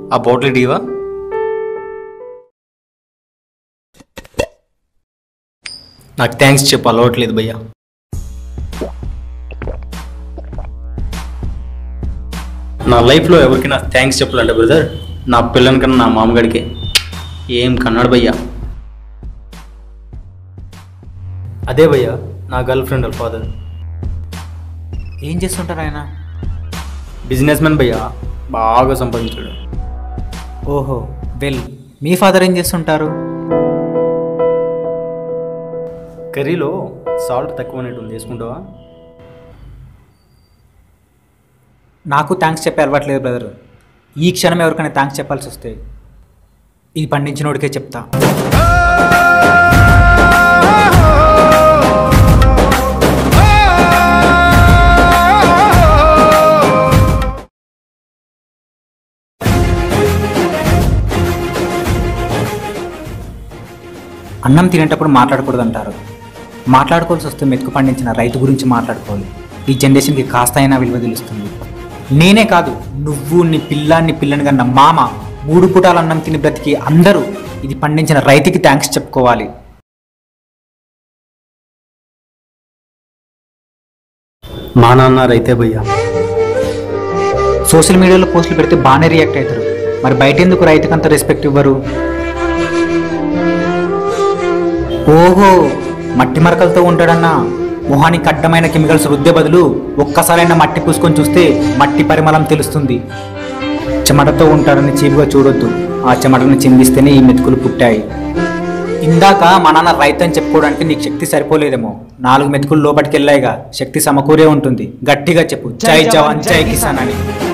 ఆ బాటిల్ డీవా? నాకు థ్యాంక్స్ చెప్పు, అలవాట్లేదు భయ్యా. నా లైఫ్లో ఎవరికి నాకు థ్యాంక్స్ చెప్పాలంటే బ్రదర్, నా పిల్లని కన్నా నా మామగాడికే. ఏం కన్నాడు భయ్యా. అదే భయ్యా నా గర్ల్ ఫ్రెండ్ వాళ్ళ ఫాదర్. ఏం చేస్తుంటారు ఆయన? బిజినెస్ మ్యాన్ భయ్యా, బాగా సంపాదించాడు. ఓహో వెల్, మీ ఫాదర్ ఏం చేస్తుంటారు? కర్రీలో సాల్ట్ తక్కువ అనేటువంటి చేసుకుంటావా? నాకు థ్యాంక్స్ చెప్పే అలవాట్లేదు బ్రదర్. ఈ క్షణం ఎవరికైనా థ్యాంక్స్ చెప్పాల్సి వస్తే ఇది పండించినోడికే చెప్తా. అన్నం తినేటప్పుడు మాట్లాడకూడదు అంటారు. మాట్లాడుకోవాల్సి వస్తే మెతుకు పండించిన రైతు గురించి మాట్లాడుకోవాలి. ఈ జనరేషన్కి కాస్త అయినా విలువ తెలుస్తుంది. నేనే కాదు, నువ్వు, నీ పిల్లని కన్నా మామ, 3 పూటాల అన్నం తిని బ్రతికి అందరూ ఇది పండించిన రైతుకి థ్యాంక్స్ చెప్పుకోవాలి. మా నాన్న రైతే భయ్యా. సోషల్ మీడియాలో పోస్టులు పెడితే బాగానే రియాక్ట్ అవుతారు, మరి బయట ఎందుకు రైతుకంత రెస్పెక్ట్ ఇవ్వరు? ఓహో, మట్టి మరకలతో ఉంటాడన్నా. మొహానికి అడ్డమైన కెమికల్స్ రుద్దే బదులు ఒక్కసారైనా మట్టి పూసుకొని చూస్తే మట్టి పరిమళం తెలుస్తుంది. చెమటతో ఉంటాడని చీపుగా చూడొద్దు, ఆ చెమటను చిందిస్తేనే ఈ మెతుకులు పుట్టాయి. ఇందాక మా నాన్న రైతు అని చెప్పుకోవడానికి నీకు శక్తి సరిపోలేదేమో. 4 మెతుకులు లోపలికి వెళ్ళాయిగా, శక్తి సమకూరే ఉంటుంది. గట్టిగా చెప్పు, జై జవాన్ జై కిసాన్ అని.